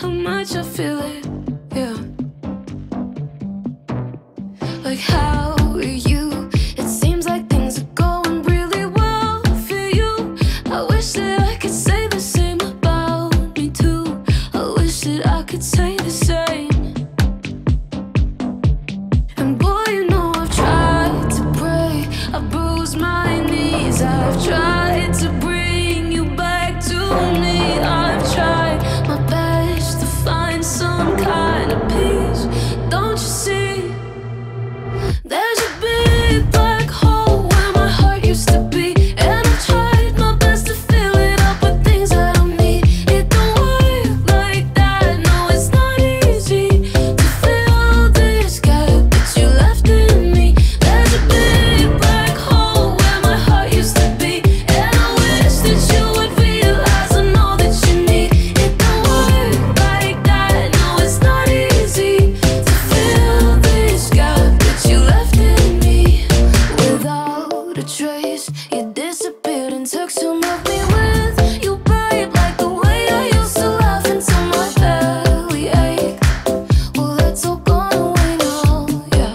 how much I feel it, yeah. Like, how are you? It seems like things are going really well for you. I wish that I could say the same about me too. I wish that I could say the same. And boy, you know I've tried to pray, I've bruised my knees, I've tried to bring you back to me. I've tried my best to find some kind of peace. Don't you see? There's a big black hole where my heart used to be, and I've tried my best to fill it up with things I don't need. It don't work like that, no, it's not easy to fill this gap that you left in me. There's a big black hole where my heart used to be, and I wish that you would realize I know that you need. It don't work like that, no, it's not easy to fill this gap that you left in me. Without a trace, you disappeared and took some of me with you, babe. Like the way I used to laugh until my belly ached. Well, that's all gone away now, yeah.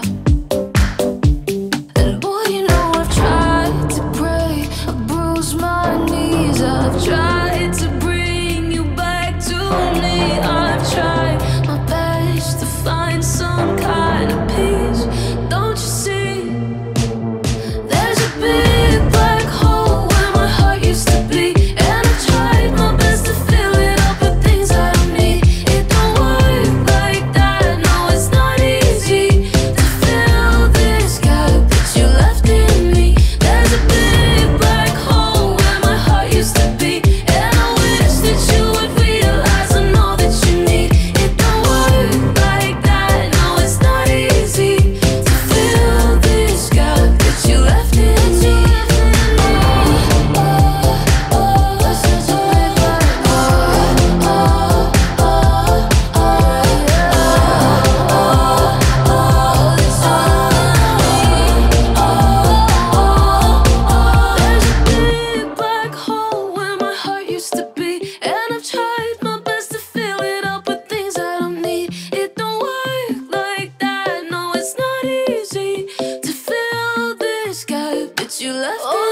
And boy, you know I've tried to pray, I've bruised my knees, I've tried to bring you back to me. I've tried my best to find some kind of peace. Don't you see? There's a big black hole where my heart used to be, and I've tried my best to fill it up with things I don't need. It don't work like that, no, it's not easy to fill this gap that you left in me. There's a big black hole where my heart used to be, and I wish that you would realize I know that you need. It don't work like that, no, it's not easy to fill this gap that you left in me. There's a big black hole where my heart used to be, and I've tried my best to fill it up with things I don't need. It don't work like that, no, it's not easy to fill this gap that you left in me.